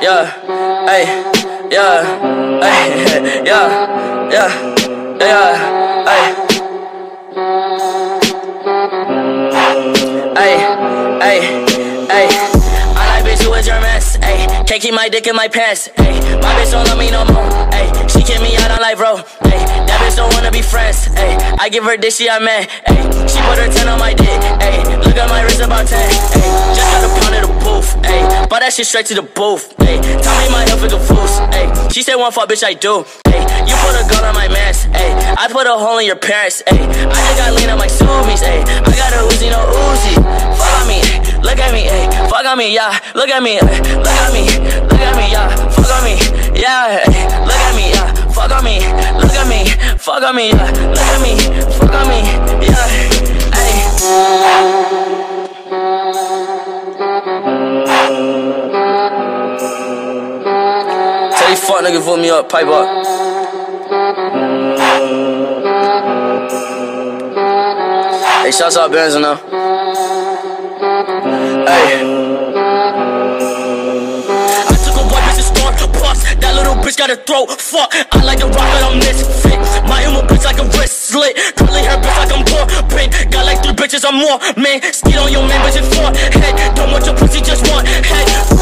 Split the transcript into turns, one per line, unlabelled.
yeah, hey, yeah, hey, yeah, yeah, yeah, hey. Ay, I like bitch who is your mess, ay. Can't keep my dick in my pants, ay. My bitch don't love me no more, ay. She kick me out on life, bro, ay. That bitch don't wanna be friends, ay. I give her dick, she a man, ay. She put her 10 on my dick, ay. Look at my wrist about 10, ay. Just got a pound of the booth, ay. Bought that shit straight to the booth, ay. Tell me my health is a fool's, ay. She said one fuck, bitch, I do, ay. You put a gun on my mans, ay. I put a hole in your parents, ay. I just got lean on my Sumis, ay. I got a Uzi, no Uzi. Fuck on me, look at me, ay. Fuck on me, yeah. Look at me, ay. Look at me, look at me, yeah. Fuck on me, yeah. Ay. Look at me, yeah. Fuck on me, look at me, fuck on me, yeah. Look at me, fuck on me, yeah. Ay. Tell these fuck niggas vote me up, pipe up. Hey, shouts out Benz now. Hey. I took a white bitch to store, bust. That little bitch got a throat, fuck. I like the rock, but I'm misfit. My emo bitch like a wrist slit. Curly hair bitch like I'm poor, pink. Got like 3 bitches, I'm more, man. Skid on your man, bitch, it's 4 head. Don't want your pussy, just want head.